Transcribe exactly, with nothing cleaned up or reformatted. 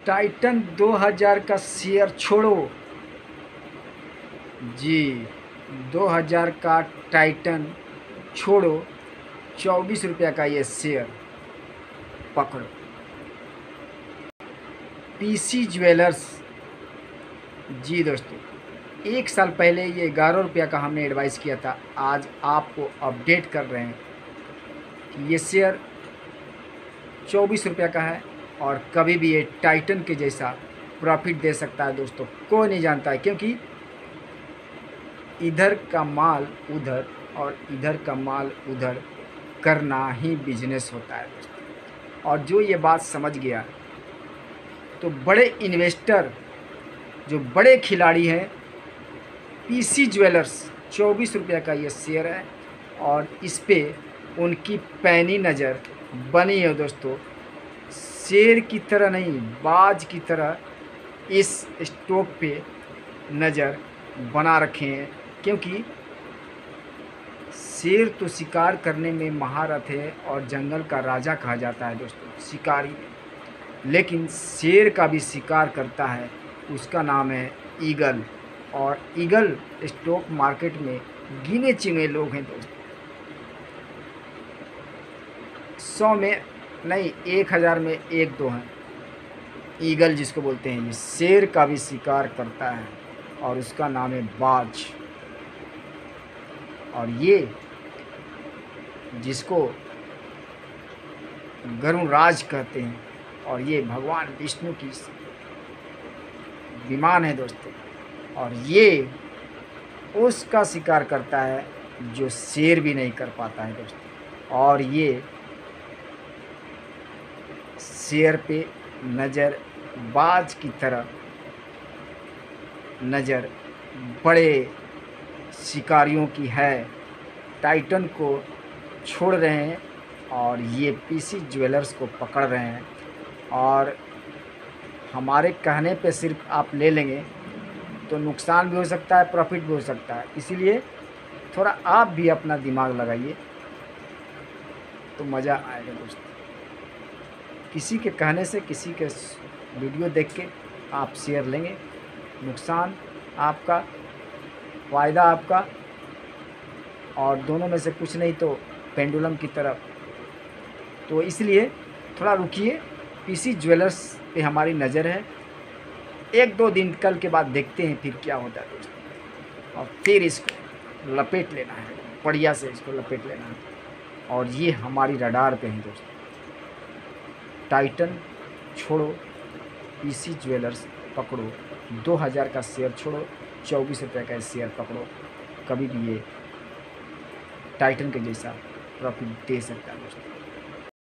Titan दो हज़ार का शेयर छोड़ो जी, दो हज़ार का टाइटन छोड़ो, चौबीस रुपये का ये शेयर पकड़ो। पीसी ज्वेलर्स जी दोस्तों, एक साल पहले ये ग्यारह रुपया का हमने एडवाइस किया था, आज आपको अपडेट कर रहे हैं कि ये शेयर चौबीस रुपये का है और कभी भी ये टाइटन के जैसा प्रॉफिट दे सकता है दोस्तों, कोई नहीं जानता है। क्योंकि इधर का माल उधर और इधर का माल उधर करना ही बिजनेस होता है दोस्तों। और जो ये बात समझ गया तो बड़े इन्वेस्टर, जो बड़े खिलाड़ी हैं, पीसी ज्वेलर्स चौबीस रुपये का ये शेयर है और इस पे उनकी पैनी नज़र बनी है दोस्तों। शेर की तरह नहीं, बाज की तरह इस स्टॉक पे नज़र बना रखे हैं। क्योंकि शेर तो शिकार करने में महारत है और जंगल का राजा कहा जाता है दोस्तों, शिकारी। लेकिन शेर का भी शिकार करता है, उसका नाम है ईगल। और ईगल स्टॉक मार्केट में गिने चुने लोग हैं दोस्तों, सौ में नहीं, एक हज़ार में एक दो हैं। ईगल जिसको बोलते हैं, ये शेर का भी शिकार करता है और उसका नाम है बाज। और ये जिसको गरुड़राज कहते हैं और ये भगवान विष्णु की विमान है दोस्तों। और ये उसका शिकार करता है जो शेर भी नहीं कर पाता है दोस्तों। और ये शेर पे नज़र बाज की तरह नज़र बड़े शिकारियों की है। टाइटन को छोड़ रहे हैं और ये पीसी ज्वेलर्स को पकड़ रहे हैं। और हमारे कहने पे सिर्फ आप ले लेंगे तो नुकसान भी हो सकता है, प्रॉफिट भी हो सकता है। इसीलिए थोड़ा आप भी अपना दिमाग लगाइए तो मज़ा आएगा दोस्तों। किसी के कहने से, किसी के वीडियो देख के आप शेयर लेंगे, नुकसान आपका, फ़ायदा आपका, और दोनों में से कुछ नहीं तो पेंडुलम की तरफ। तो इसलिए थोड़ा रुकिए, पीसी ज्वेलर्स पे हमारी नज़र है। एक दो दिन कल के बाद देखते हैं फिर क्या होता है दोस्तों। और फिर इसको लपेट लेना है, बढ़िया से इसको लपेट लेना है। और ये हमारी रडार पे है दोस्तों। टाइटन छोड़ो, पीसी ज्वेलर्स पकड़ो। दो हज़ार का शेयर छोड़ो, चौबीस रुपये का शेयर पकड़ो। कभी भी ये टाइटन के जैसा प्रॉफिट दे सकता है दोस्तों।